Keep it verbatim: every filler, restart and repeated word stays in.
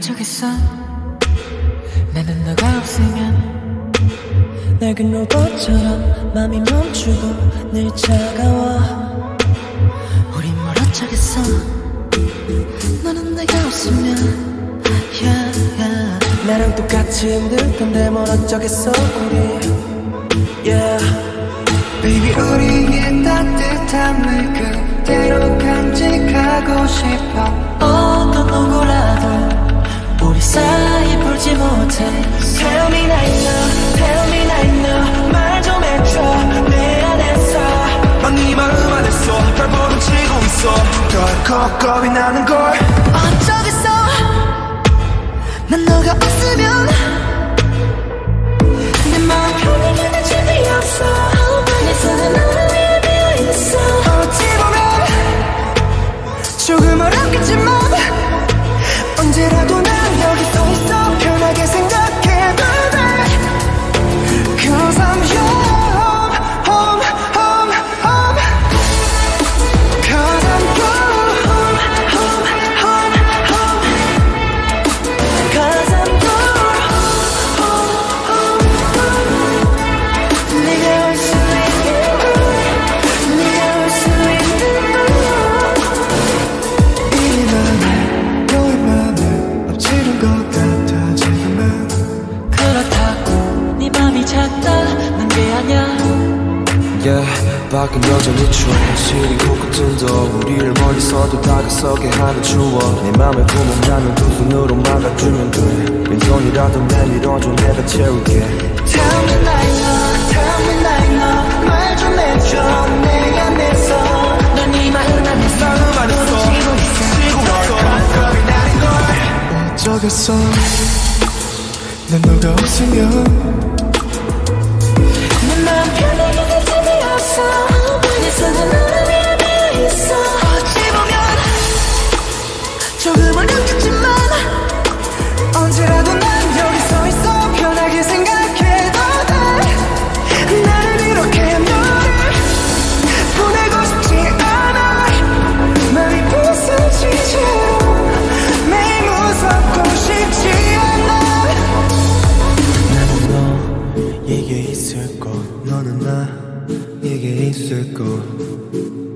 어쩌겠어. 나는 너가 없으면 낡은 로봇처럼 맘이 멈추고 늘 차가워. 우린 뭘 어쩌겠어. 너는 내가 없으면 yeah, yeah. 나랑 똑같이 힘들 텐데 뭘 어쩌겠어 우리 yeah. Baby 우리의 따뜻함을 그대로 간직하고 싶어. 어떤 누구라도 우리 사이 풀지 못해. Tell me right now, tell me right now. 말 좀 해줘 내 안에서. 난 네 마음 안에서 발버둥 치고 있어. 덜컥 겁이 나는 걸 어쩌겠어. 난 너가 없으면 내 마음 편하게 날 준비 없어. 내 손은 너를 위해 비어있어. 어찌 보면 조금 어렵겠지만 언제라도 난 여기 서 있어. 편하게 생각해도 돼. Cause I'm your home, home, home, home. Cause I'm your home, home, home, home. Cause I'm your home, home, home. 네가 올 수 있는 곳, 네가 올 수 있는 곳. 이 맘에 너의 맘을 엎치는 것 같아 지금은. 그렇다고 네 맘이 작다 난 게 아냐. Yeah, 밖은 여전히 추워. 현실이 코끝은 더 우리를 멀리서도 다가서게 하는 추억. 내 맘에 구멍나면 두 손으로 막아주면 돼. 왼손이라도 내밀어줘 내가 채울게. Tell me right now, tell me right now. 말 좀 해줘 내 안에서. 넌 네 마음 안에서 마음 안에서 지고 있어. 지고 있어. 겁이 나는 걸 어쩌겠어. 난 너가 없으면 내 마음 편하게 날 준비 없어. 내 손은 너를 위해 비어있어. 어찌 보면 조금 어렵겠지만 언제라도 난 여기 서 있어. 편하게 생각해도 돼. 나를 이렇게 너를 보내고 싶지 않아. 맘이 부서지지 매일 무섭고 싶지 않아. 나는 너에게 있을 것, 너는 나에게 있을 것.